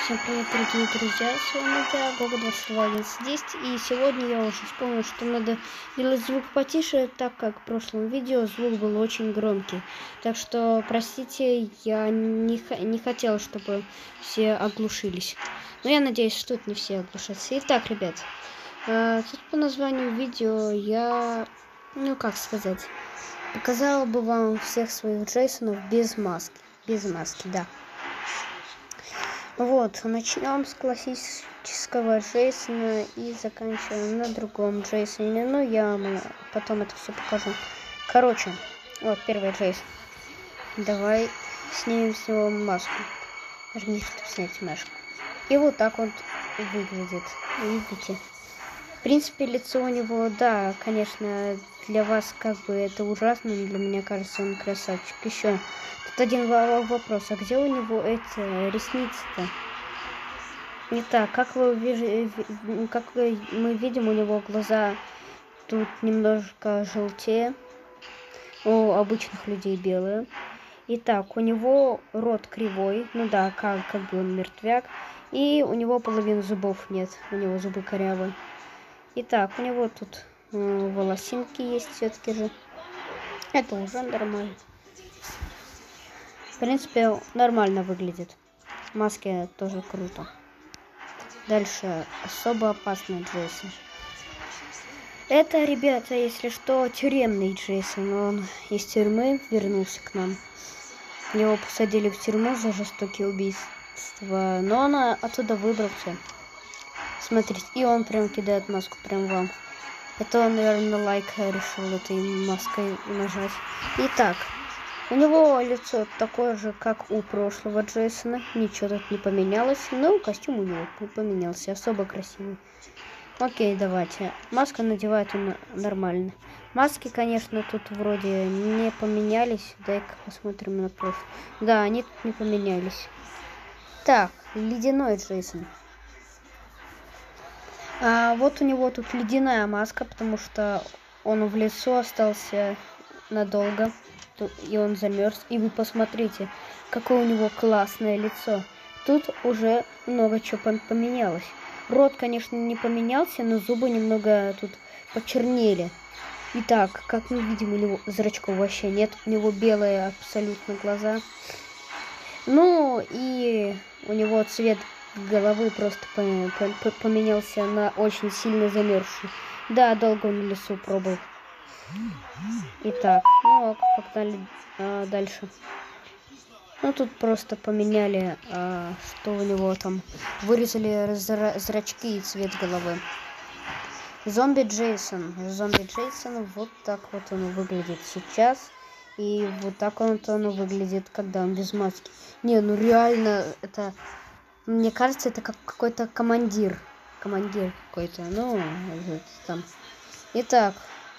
Всем привет, дорогие друзья, с вами я, Гога221110, и сегодня я уже вспомнил, что надо делать звук потише, так как в прошлом видео звук был очень громкий. Так что, простите, я не хотел, чтобы все оглушились. Но я надеюсь, что тут не все оглушатся. Итак, ребят, тут по названию видео я, как сказать, показал бы вам всех своих Джейсонов без маски. Без маски, да. Вот, начнем с классического Джейсона и заканчиваем на другом Джейсоне. Ну, я потом это все покажу. Короче, вот первый Джейсон. Давай снимем с него маску. Нажми, чтобы снять маску. И вот так вот выглядит. Видите? В принципе, лицо у него, да, конечно, для вас как бы это ужасно, но для меня кажется, он красавчик. Еще тут один вопрос, а где у него эти ресницы-то? Итак, как мы видим, у него глаза тут немножко желтее, у обычных людей белые. Итак, у него рот кривой, ну да, как бы он мертвяк, и у него половины зубов нет, у него зубы корявые. Итак, у него тут волосинки есть все-таки же. Это уже нормально. В принципе, нормально выглядит. Маски тоже круто. Дальше особо опасный Джейсон. Это, ребята, если что, тюремный Джейсон. Он из тюрьмы вернулся к нам. Его посадили в тюрьму за жестокие убийства. Но он оттуда выбрался. Смотрите, и он прям кидает маску прям вам. Это он, наверное, лайк решил этой маской нажать. Итак, у него лицо такое же, как у прошлого Джейсона. Ничего тут не поменялось. Но костюм у него поменялся. Особо красивый. Окей, давайте. Маска надевает он нормально. Маски, конечно, тут вроде не поменялись. Дай-ка посмотрим на прошлое. Да, они тут не поменялись. Так, ледяной Джейсон. Вот у него тут ледяная маска, потому что он в лесу остался надолго. И он замерз. И вы посмотрите, какое у него классное лицо. Тут уже много чего поменялось. Рот, конечно, не поменялся, но зубы немного тут почернели. Итак, как мы видим, у него зрачков вообще нет. У него белые абсолютно глаза. Ну и у него цвет головы просто поменялся на очень сильно замерзший. Да, долго он в лесу пробыл. Итак, ну погнали дальше. Ну тут просто поменяли, что у него там. Вырезали зрачки и цвет головы. Зомби Джейсон. Зомби Джейсон, вот так вот он выглядит сейчас. И вот так он выглядит, когда он без маски. Не, ну реально, это... Мне кажется, это как какой-то командир. Командир какой-то, ну, там. Итак.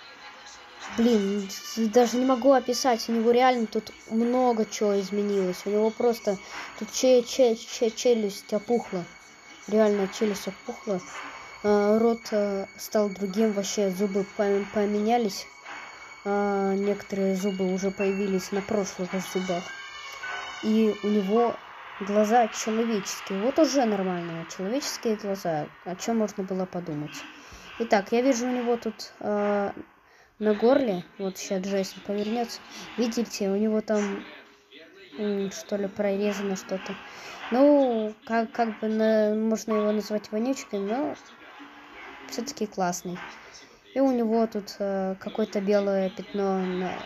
Блин, даже не могу описать. У него реально тут много чего изменилось. У него просто тут челюсть опухла. Реально челюсть опухла. Рот стал другим. Вообще зубы поменялись. Некоторые зубы уже появились на прошлых зубах. И у него глаза человеческие. Вот уже нормально. Человеческие глаза. О чем можно было подумать. Итак, я вижу у него тут... на горле, вот сейчас Джейсон повернется, видите, у него там что ли прорезано что-то. Ну, как бы можно его назвать вонючкой, но все-таки классный. И у него тут какое-то белое пятно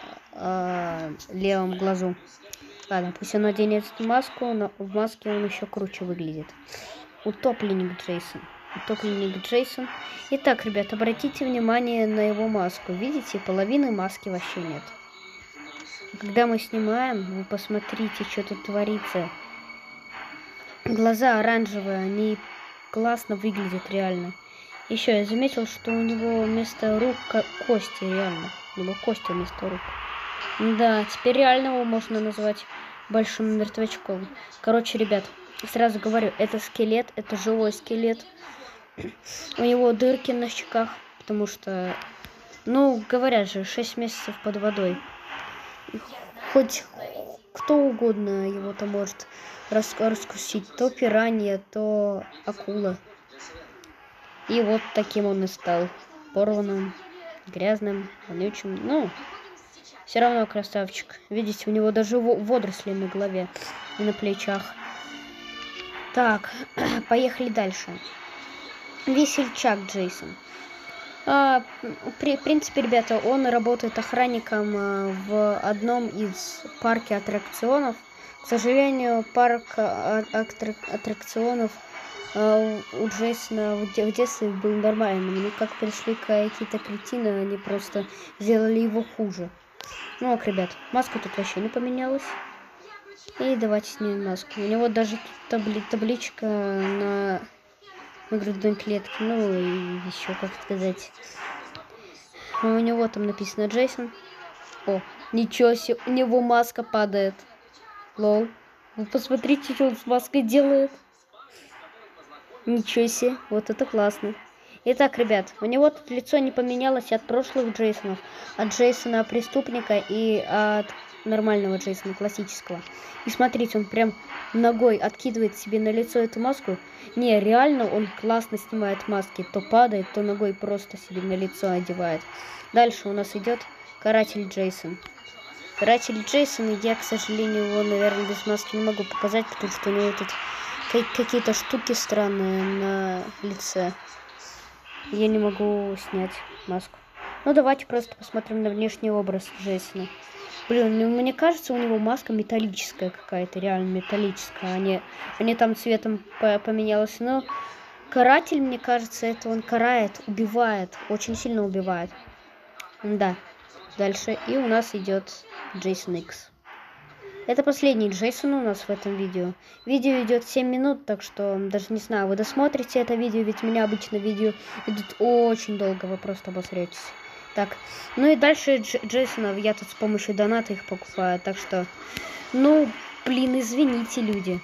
на левом глазу. Ладно, пусть он наденет маску, но в маске он еще круче выглядит. Утопленник Джейсон. Утопленник Джейсон. Итак, ребят, обратите внимание на его маску. Видите, половины маски вообще нет. Когда мы снимаем, вы посмотрите, что тут творится. Глаза оранжевые, они классно выглядят реально. Еще я заметил, что у него вместо рук кости, реально. У него кости вместо рук. Да, теперь реально его можно назвать большим мертвячком. Короче, ребят, сразу говорю, это скелет, это живой скелет. У него дырки на щеках, потому что, ну, говорят же, 6 месяцев под водой. Хоть кто угодно его там может раскусить. То пиранья, то акула. И вот таким он и стал. Порванным, грязным, вонючим. Ну, все равно красавчик. Видите, у него даже водоросли на голове и на плечах. Так, поехали дальше. Весельчак Джейсон. В принципе, ребята, он работает охранником в одном из парков аттракционов. К сожалению, парк аттракционов у Джейсона в детстве был нормальным. Но как пришли какие-то кретины, они просто сделали его хуже. Ну ок, ребят, маска тут вообще не поменялась. И давайте снимем маску. У него даже табличка на грудной клетке. Ну и еще, как сказать, у него там написано Джейсон. О, ничего себе, у него маска падает. Лол. Вы посмотрите, что он с маской делает. Ничего себе, вот это классно. Итак, ребят, у него тут лицо не поменялось от прошлых Джейсонов. От Джейсона преступника и от нормального Джейсона, классического. И смотрите, он прям ногой откидывает себе на лицо эту маску. Не, реально он классно снимает маски. То падает, то ногой просто себе на лицо одевает. Дальше у нас идет каратель Джейсон. Каратель Джейсон, я, к сожалению, его, наверное, без маски не могу показать, потому что у него тут какие-то штуки странные на лице. Я не могу снять маску. Ну, давайте просто посмотрим на внешний образ Джейсона. Блин, ну, мне кажется, у него маска металлическая какая-то, реально металлическая. Они там цветом поменялось. Но каратель, мне кажется, это он карает, убивает, очень сильно убивает. Да, дальше. И у нас идет Джейсон Икс. Это последний Джейсон у нас в этом видео. Видео идет 7 минут, так что даже не знаю, вы досмотрите это видео, ведь у меня обычно видео идут очень долго, вы просто обосретесь. Так, ну и дальше Джейсонов я тут с помощью доната их покупаю, так что, ну, блин, извините, люди.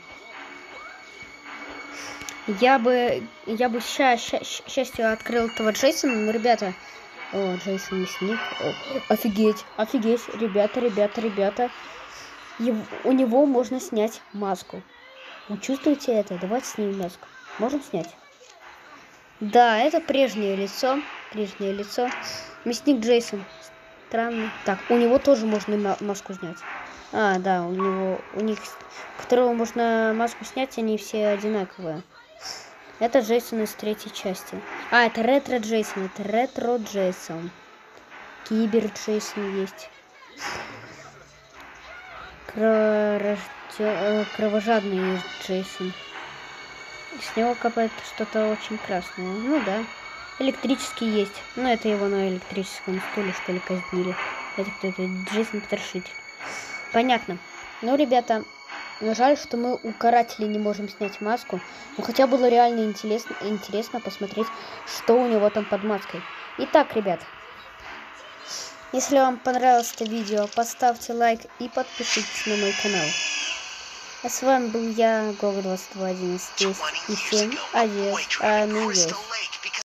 Я бы счастью открыл этого Джейсона, но, ребята, о, Джейсон мясник, офигеть, ребята. У него можно снять маску. Вы чувствуете это? Давайте снимем маску. Можем снять? Да, это прежнее лицо. Мясник Джейсон. Странный. Так, у него тоже можно маску снять. А, да, у них, которого можно маску снять, они все одинаковые. Это Джейсон из третьей части. А, это ретро Джейсон. Кибер Джейсон есть. Кровожадный Джейсон. С него капает что-то очень красное. Ну да. Электрический есть. Но это его на электрическом стуле, что ли, казнили. Это кто-то Джейсон Потрошитель. Понятно. Ну, ребята, жаль, что мы у карателей не можем снять маску. Но хотя было реально интересно посмотреть, что у него там под маской. Итак, ребят. Если вам понравилось это видео, поставьте лайк и подпишитесь на мой канал. А с вами был я, Гога 2211. И всем адьос, амигос.